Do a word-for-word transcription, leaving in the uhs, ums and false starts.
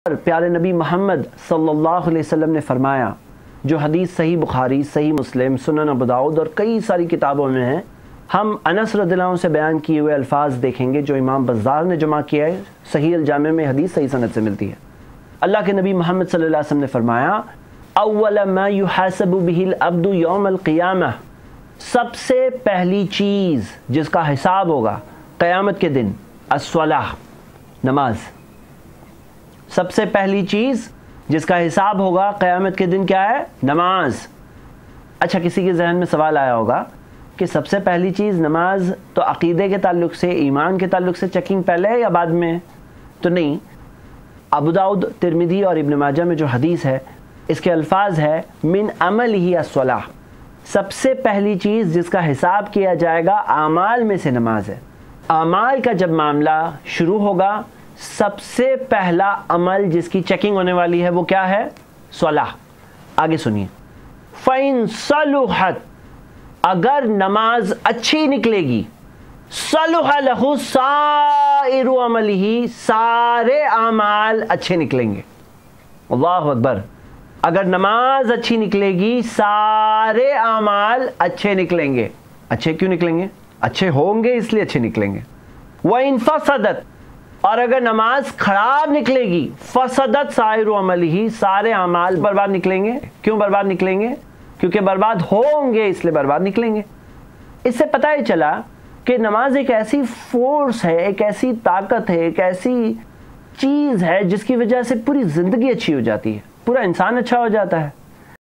پیارے نبی محمد صلی اللہ علیہ وسلم نے فرمایا، جو حدیث صحیح بخاری، صحیح مسلم، سنن ابو داؤد اور کئی ساری کتابوں میں ہیں، ہم انس رضی اللہ عنہ سے بیان کیے ہوئے الفاظ دیکھیں گے جو امام بزار نے جمع کیا ہے، صحیح الجامع میں حدیث صحیح سند سے ملتی ہے۔ اللہ کے نبی محمد صلی اللہ علیہ وسلم نے فرمایا، اول ما یحاسب به العبد یوم القیامہ، سب سے پہلی چیز جس کا حساب ہوگا قیامت کے دن، الصلاۃ، نماز۔ سب سے پہلی چیز جس کا حساب ہوگا قیامت کے دن کیا ہے؟ نماز۔ اچھا، کسی کے ذہن میں سوال آیا ہوگا کہ سب سے پہلی چیز نماز، تو عقیدے کے تعلق سے، ایمان کے تعلق سے چیکنگ پہلے ہے یا بعد میں؟ تو نہیں، ابو داؤد، ترمذی اور ابن ماجہ میں جو حدیث ہے اس کے الفاظ ہے من عملہ الصلاۃ، سب سے پہلی چیز جس کا حساب کیا جائے گا اعمال میں سے نماز ہے۔ اعمال کا جب معاملہ شروع ہوگا، سب سے پہلا عمل جس کی چیکنگ ہونے والی ہے وہ کیا ہے؟ صلاۃ۔ آگے سنیے، فَإِن صَلُحَتْ، اگر نماز اچھی نکلے گی، صَلُحَ لَهُ سَائِرُ عَمَلِهِ، سارے اعمال اچھے نکلیں گے۔ اللہ اکبر، اگر نماز اچھی نکلے گی سارے اعمال اچھے نکلیں گے۔ اچھے کیوں نکلیں گے؟ اچھے ہوں گے اس لیے اچھے نکلیں گے۔ وَإِن فَسَدَتْ، اور اگر نماز خراب نکلے گی، فسدت سائر عملہ، سارے اعمال برباد نکلیں گے۔ کیوں برباد نکلیں گے؟ کیونکہ برباد ہوں گے اس لیے برباد نکلیں گے۔ اس سے پتہ ہی چلا کہ نماز ایک ایسی فورس ہے، ایک ایسی طاقت ہے، ایک ایسی چیز ہے جس کی وجہ سے پوری زندگی اچھی ہو جاتی ہے، پورا انسان اچھا ہو جاتا ہے۔